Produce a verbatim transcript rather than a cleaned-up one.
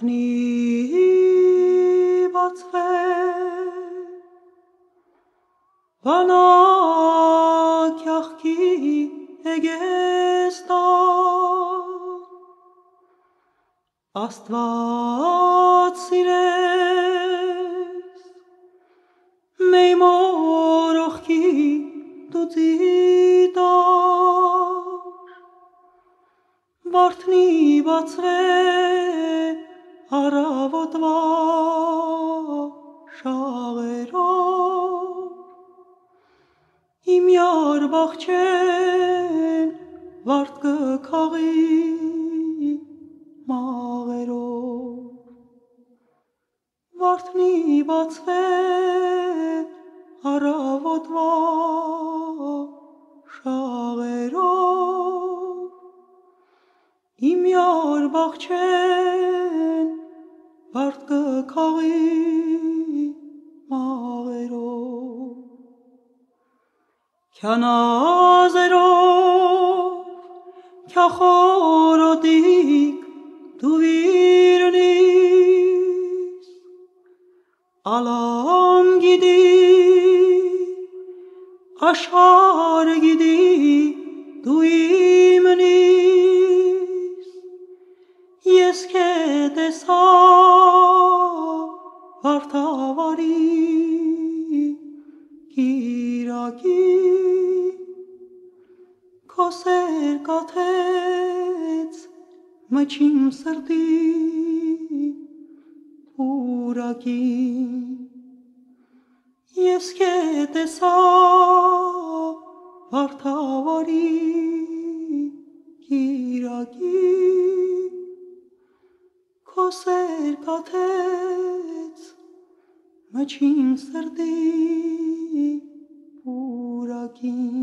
Վարդնի բացվե բանակ յախքի էգեստան Աստված սիրես մեյ մորոխքի դու ձիտար Վարդնի բացվե առավոտվա շաղերով իմ յար բախչեն վարդ կքաղի մաղերով Վարդնի բացվե առավոտվա շաղերով իմ յար բախչեն վարդ կքաղի մաղերով Քյանազերով քյախորոտիկ դու վիրնիս Ալամ գիդի աշխար գիդի դու իմնիս Ես քե տեսա վարդավարի կիրակի Քո սեր կաթեց մչիմ սրտի պուրակին Ես քե տեսա վարդավարի կիրակի Քո սեր կաթեց մչիմ սրտի պուրակին